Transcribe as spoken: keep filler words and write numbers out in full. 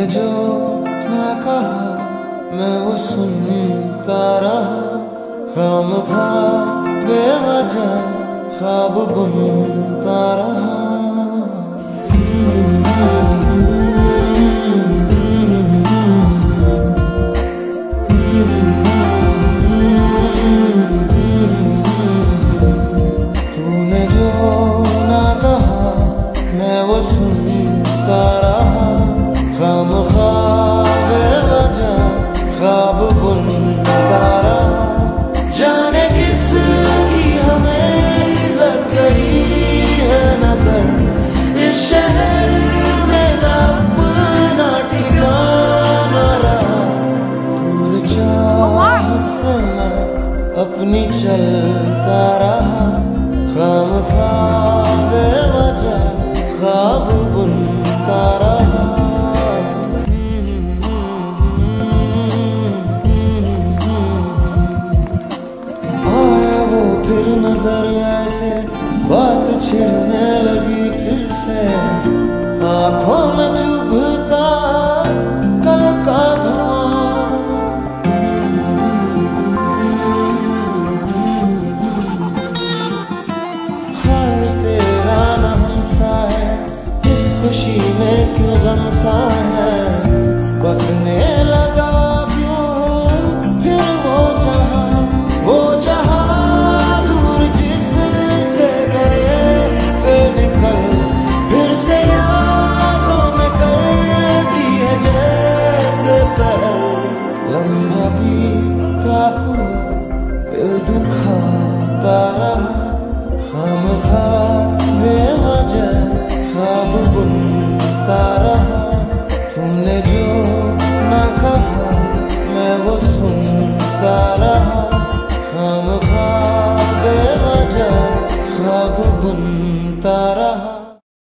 जो ना कहा मैं वो सुनता रहा, खामखा बेवजह ख्वाब बुनता रहा। तूने जो ना कहा मैं वो सुनता रहा, खामखा बेवजह ख्वाब बुनता रहा। जाने किस की हमें लग गई है नजर, इस शहर में ना अपना ठिकाना रहा। दूर चाहत से मैं अपनी चलता रहा, खामखा बेवजह ख्वाब बुनता रहा। आया वो फिर नजरिया से बात छिड़ने लगी फिर से, आंखों में चुभता कल का धुआं। हाल तेरा न हमसा है, इस खुशी में क्यों गम सा है। बसने लगा क्यों फिर वो जहां, वो जहां दूर जिससे गए फिर निकल, फिर से यादों में करती है जैसे पहल। लम्हा बीता हुआ दिल दुखाता रहा,